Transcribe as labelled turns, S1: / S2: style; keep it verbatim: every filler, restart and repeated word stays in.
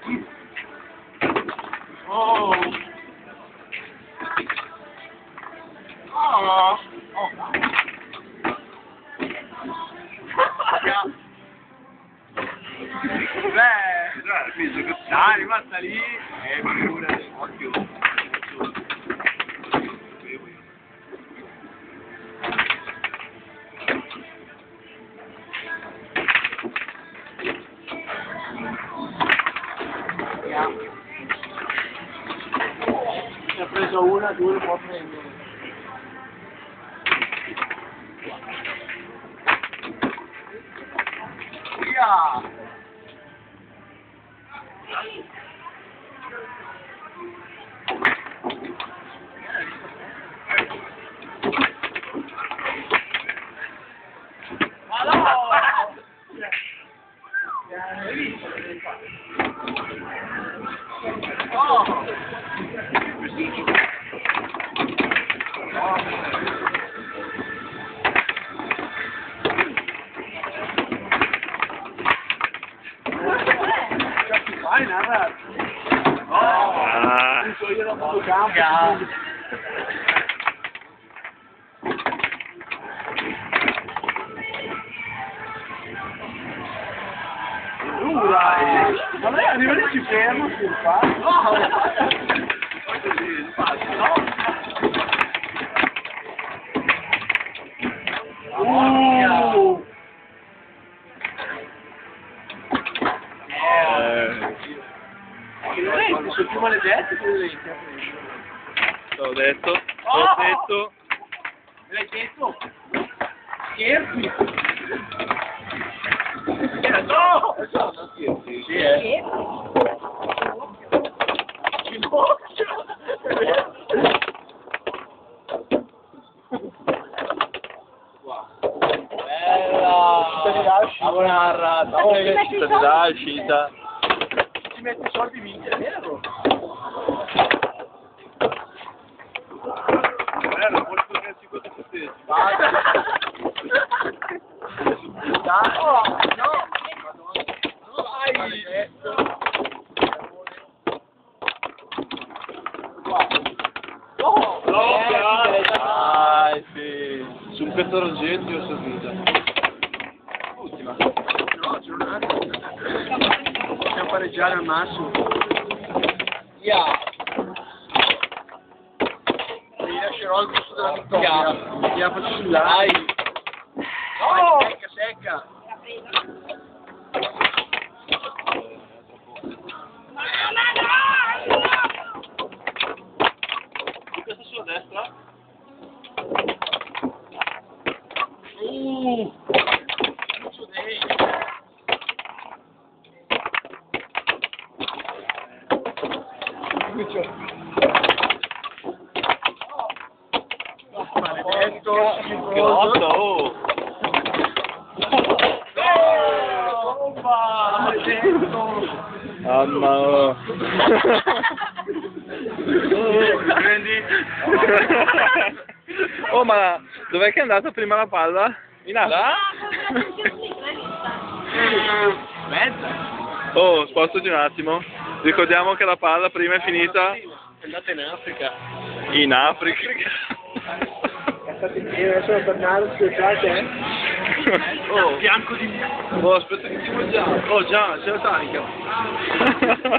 S1: Oh! Oh! Oh! Beh! Dai, rimasta lì! E pure, occhio! Ne ha preso una, due, può prendere. Via! Ma no! Hai visto? Oh! Vai, narra! Oh! Uso io da tutto campo! Uh, dai! Ma lei arriva lì, si ferma, si fa! No! Poi così, spazio, no? Uh! Le lenti sono più maledette che le lenti.
S2: L'ho detto,
S1: Oh!
S2: l'ho detto.
S1: Me l'hai detto? Scherzi? No! Non scherzi. Sì, eh. Ginocchio! Bella! Città di narra,
S2: Città di uscita.
S1: Ci mette i soldi vinti, è vero?
S2: Bello, molto che si può sapere.
S1: Dai! Oh, no! Vai! Oh!
S2: Dai, sì. Su un pettoroggetto io sono vita.
S1: Ultima. No, c'è un altro. Possiamo pareggiare al massimo. Yeah. Mi lascerò il gusto della vittoria. Mi la faccio sull'aria. Oh! Secca, secca.
S2: Questa sulla destra?
S1: Uh! Su destra. Maledetto,
S2: Grosso, oh!
S1: Oh, maledetto!
S2: Mamma, oh!
S1: Prendi?
S2: Oh, ma dov'è che è andata prima la palla? In là?
S1: Mezza.
S2: Oh, spostati un attimo. Ricordiamo che la palla prima è finita
S1: È andata in Africa.
S2: in Africa.
S1: State insieme, adesso devo tornare, scusate, eh? Oh, bianco di...
S2: Oh, aspetta che ti mangiamo.
S1: Oh, già, c'è la tanica.